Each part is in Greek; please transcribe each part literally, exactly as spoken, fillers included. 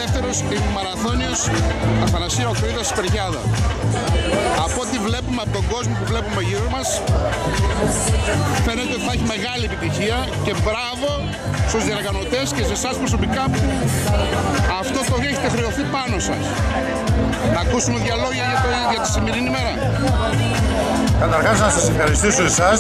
δεύτερος ημιμαραθώνιος Αθανασία Οκτωβίδας Σπεργιάδα. Από ό,τι βλέπουμε από τον κόσμο που βλέπουμε γύρω μας, φαίνεται ότι θα έχει μεγάλη επιτυχία και μπράβο στους διοργανωτές και σε εσάς προσωπικά που αυτό το έχετε χρεωθεί πάνω σας. Να ακούσουμε δύο λόγια για, το, για τη σημερινή μέρα. Καταρχάς να σας ευχαριστήσω εσάς,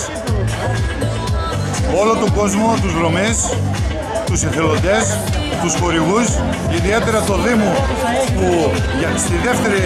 όλο τον κόσμο, τους δρομείς, τους εθελοντές, τους χορηγούς, ιδιαίτερα το Δήμο που για, στη δεύτερη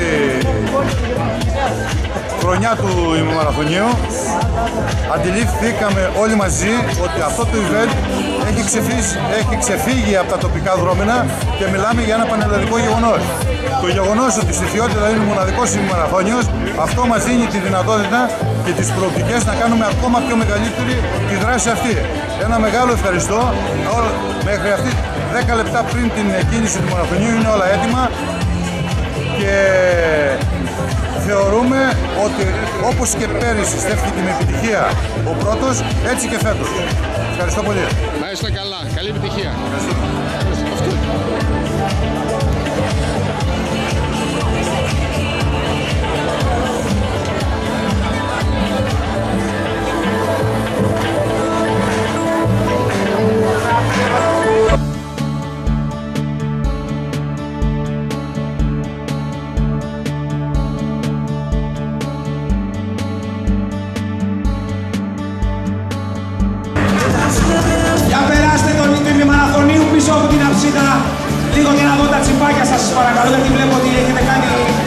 χρονιά του ημιμαραθωνίου αντιλήφθηκαμε όλοι μαζί ότι αυτό το event έχει, ξεφύγει, έχει ξεφύγει από τα τοπικά δρόμενα και μιλάμε για ένα πανελλαδικό γεγονός. Το γεγονός ότι στη Θειότητα είναι μοναδικός ημιμαραθώνιος, αυτό μας δίνει τη δυνατότητα και τις προοπτικές να κάνουμε ακόμα πιο μεγαλύτερη τη δράση αυτή. Ένα μεγάλο ευχαριστώ. Μέχρι αυτή δέκα λεπτά πριν την κίνηση του μαραθωνίου είναι όλα έτοιμα και θεωρούμε ότι όπως και πέρυσι στέφθηκε με επιτυχία ο πρώτος, έτσι και φέτος. Ευχαριστώ πολύ. Να είστε καλά. Καλή επιτυχία. Ευχαριστώ. Για περάστε τον ημιμαραθωνίου πίσω από την αψίδα. Λίγο για να δω τα τσιπάκια σας, σας παρακαλώ, γιατί βλέπω ότι έχετε κάνει...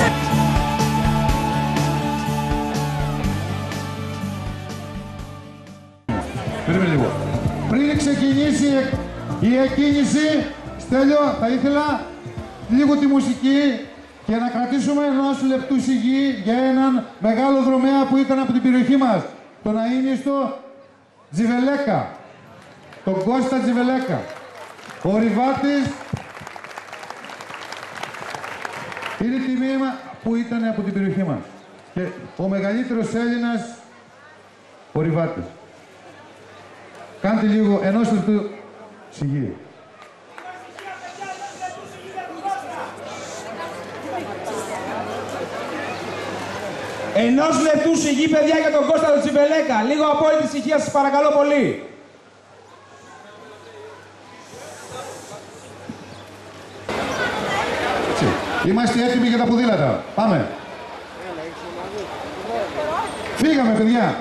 Περίμενε λίγο. Πριν ξεκινήσει η εκκίνηση, Στέλιο, θα ήθελα λίγο τη μουσική και να κρατήσουμε ενός λεπτού σιγή για έναν μεγάλο δρομέα που ήταν από την περιοχή μας, τον αείμνηστο Τζιβελέκα, τον Κώστα Τζιβελέκα. Ο Ριβάτης είναι τιμήμα που ήταν από την περιοχή μας και ο μεγαλύτερος Έλληνας, ο Ριβάτης. Κάντε λίγο ενός λεπτού σιγή. Ενός λεπτού σιγή, παιδιά, για τον Κώστα τον Τζιβελέκα. Λίγο απόλυτη ησυχία, σας παρακαλώ πολύ. Έτσι. Είμαστε έτοιμοι για τα ποδήλατα. Πάμε. Φύγαμε, παιδιά.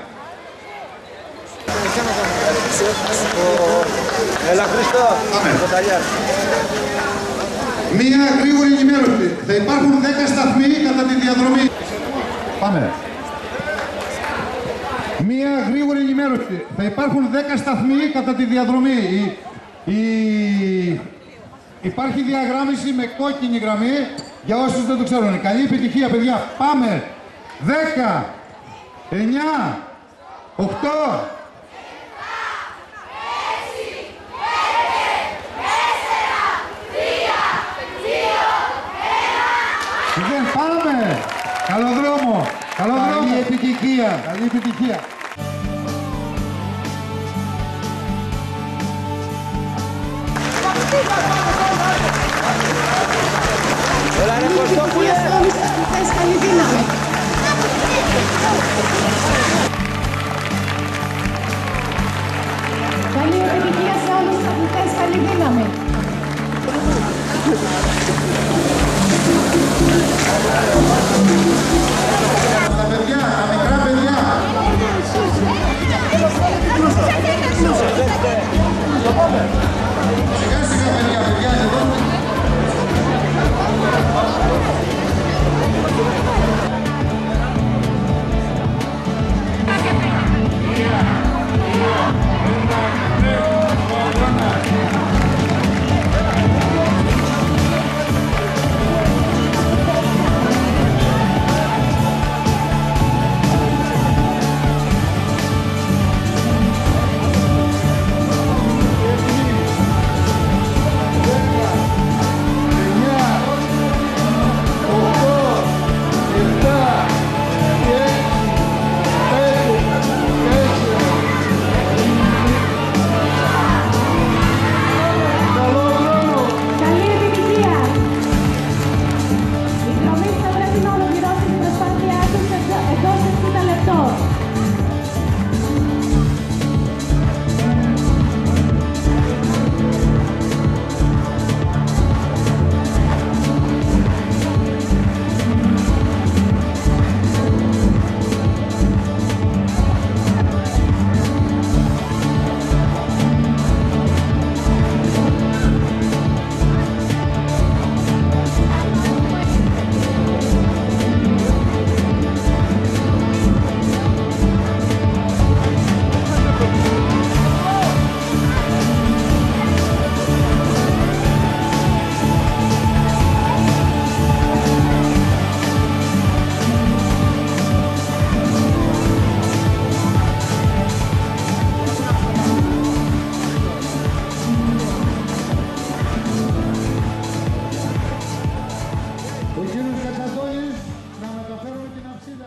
Έλα, Χρήστο. Πάμε. Μία γρήγορη ενημέρωση. Θα υπάρχουν δέκα σταθμοί κατά τη διαδρομή. Πάμε. Μία γρήγορη ενημέρωση. Θα υπάρχουν δέκα σταθμοί κατά τη διαδρομή. Η... Η... Υπάρχει διαγράμμιση με κόκκινη γραμμή για όσους δεν το ξέρουν. Καλή επιτυχία, παιδιά. Πάμε. δέκα, εννιά, οκτώ, πάμε! Καλό δρόμο! Καλό δρόμο! Καλή επιτυχία! Καλή επιτυχία! Έλα ρε Κωστόπουλε! Καλή δύναμη! Καλή επιτυχία σε όλους τους αθλητές! Καλή δύναμη! Τα παιδιά, τα μικρά παιδιά! Σιγά σιγά παιδιά, παιδιά, εδώ!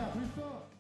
Έλα Χρήστο.